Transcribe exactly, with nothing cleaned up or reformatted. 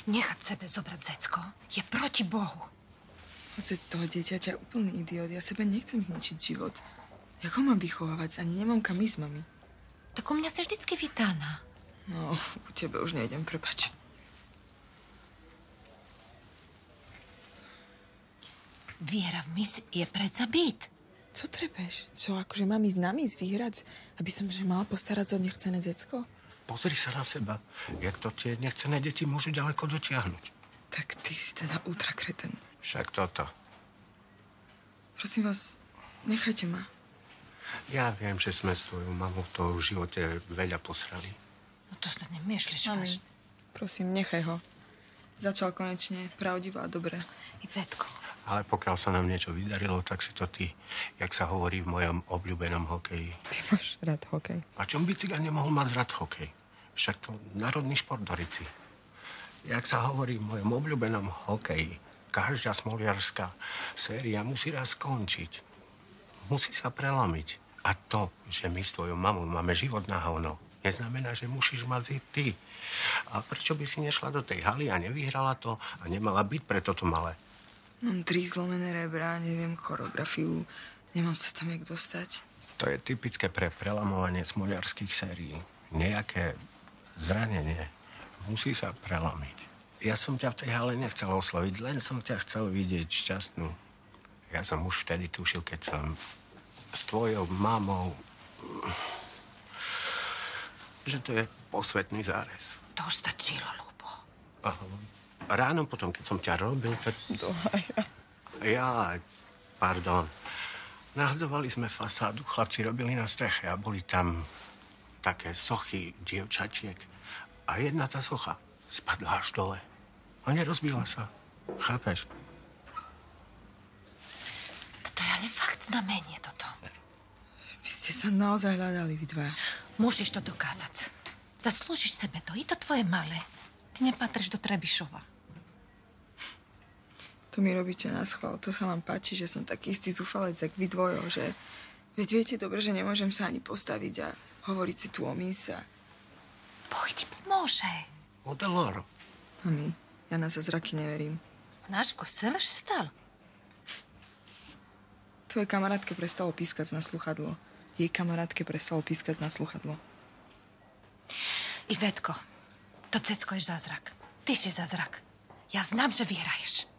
Nechať sebe zobrať zecko je proti Bohu. Hoď z toho dieťaťa je úplný idiot. Ja sebe nechcem zničiť život. Jak ho mám vychovávať? Ani nemám kam ísť, mami. Tak u mňa si vždycky vítaná. No, u tebe už nejdem, prepač. Viera v mis je predsa byt. Co trepeš? Čo, akože mám ísť na mis vyhrať? Aby som že mala postarať o nechcené decko? Pozri sa na seba. Jak to tie nechcené deti môžu ďaleko dotiahnuť. Tak ty si teda ultrakreten. Však toto. Prosím vás, nechajte ma. Ja viem, že sme s tvojou mamou v tom živote veľa posrali. No to sa nemýšliš, Mami, prosím, nechaj ho. Začal konečne pravdivo a dobre. Ivetko. Ale pokiaľ sa nám niečo vydarilo, tak si to ty, jak sa hovorí v mojom obľúbenom hokeji. Ty máš rád hokej. A čom by Cigáň nemohol mať rád hokej? Však to národný šport Dorici. Jak sa hovorí v mojom obľúbenom hokeji, každá smoliarská séria musí raz skončiť. Musí sa prelomiť. A to, že my s tvojou mamou máme život na hovno, neznamená, že musíš mať ty. A prečo by si nešla do tej haly a nevyhrala to a nemala byť pre toto malé? Mám tri zlomené rebra, neviem choreografiu, nemám sa tam jak dostať. To je typické pre prelamovanie smoliarských sérií. Nejaké zranenie musí sa prelomiť. Ja som ťa v tej hale nechcel osloviť, len som ťa chcel vidieť šťastnú. Ja som už vtedy tušil, keď som s tvojou mamou, že to je posvetný zárez. To už stačilo, Ľubo. Aha. Ráno potom, keď som ťa robil, tak... Dohaja. Ja, pardon. Nahadzovali sme fasádu, chlapci robili na streche a boli tam také sochy dievčatiek. A jedna tá socha spadla až dole. A nerozbila sa. Chápeš? To je ale fakt znamenie toto. Vy ste sa naozaj hľadali, vy dvaja. Môžeš to dokázať. Zaslúžiš sebe to. Je to tvoje malé. Ty nepatríš do Trebišova. To mi robíte na schvál. To sa vám páči, že som taký istý zúfalec, jak vy dvojo, že... Veď viete dobre, že nemôžem sa ani postaviť a hovoriť si tu o mísa. Boh ti pomôže. Modeloro. Mami, ja na zázraky neverím. Náš v kostele že stal. Tvoje kamarátke prestalo pískať na sluchadlo. Jej kamarátke prestalo pískať na sluchadlo. Ivetko, to cecko je zázrak. Ty si zázrak. Ja znám, že vyhraješ.